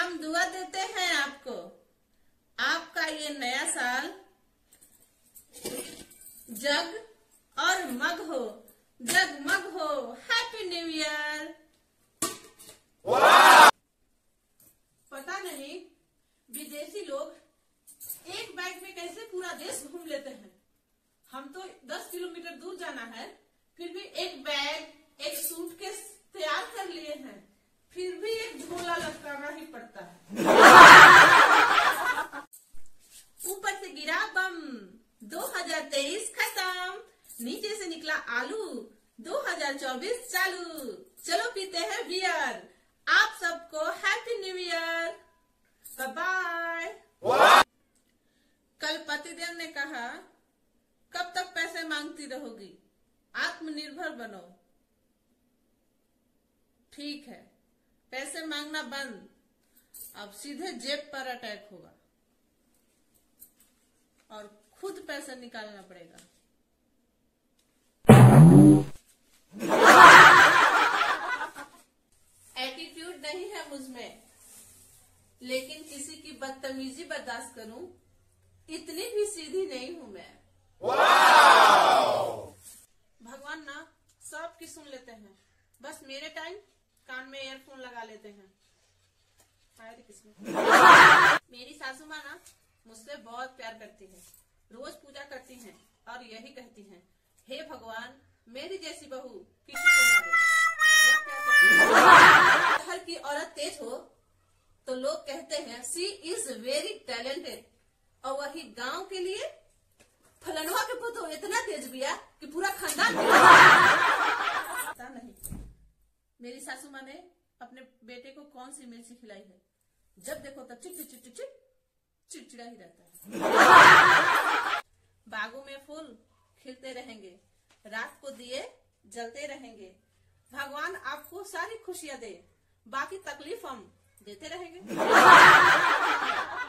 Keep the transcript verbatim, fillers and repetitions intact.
हम दुआ देते हैं आपको, आपका ये नया साल जग और मग हो, जगमग हो। Happy new year. पता नहीं विदेशी लोग एक बैग में कैसे पूरा देश घूम लेते हैं। हम तो दस किलोमीटर दूर जाना है, फिर भी एक बैग एक सूटकेस तैयार कर लिए हैं, फिर भी एक झोला लटकाना ही पड़ता है। ऊपर से गिरा बम, दो हज़ार तेईस खत्म, नीचे से निकला आलू, दो हज़ार चौबीस चालू। चलो पीते हैं बियर। आप सबको happy new year. Bye bye. कल पतिदेव ने कहा, कब तक पैसे मांगती रहोगी, आत्मनिर्भर बनो। ठीक है, पैसे मांगना बंद, अब सीधे जेब पर अटैक होगा और खुद पैसे निकालना पड़ेगा। एटीट्यूड नहीं है मुझमें, लेकिन किसी की बदतमीजी बर्दाश्त करूं, इतनी भी सीधी नहीं हूं मैं। भगवान ना सबकी सुन लेते हैं, बस मेरे टाइम कान में ईयरफोन लगा लेते हैं। मेरी सासू माँ ना मुझसे बहुत प्यार करती है, रोज पूजा करती हैं और यही कहती हैं, हे भगवान मेरी जैसी बहू किसी को ना दे। बहुत प्यार करती है। शहर की औरत तेज हो तो लोग कहते हैं सी इज वेरी टैलेंटेड, और वही गांव के लिए फलनवा के पुत्र इतना तेज बिया कि पूरा खानदान पता नहीं मेरी सासू माँ ने अपने बेटे को कौन सी मिर्ची खिलाई है, जब देखो तब चिट चिट चिट चिट चिड़चिड़ा ही रहता है। बागों में फूल खिलते रहेंगे, रात को दिए जलते रहेंगे। भगवान आपको सारी खुशियां दे, बाकी तकलीफ हम देते रहेंगे।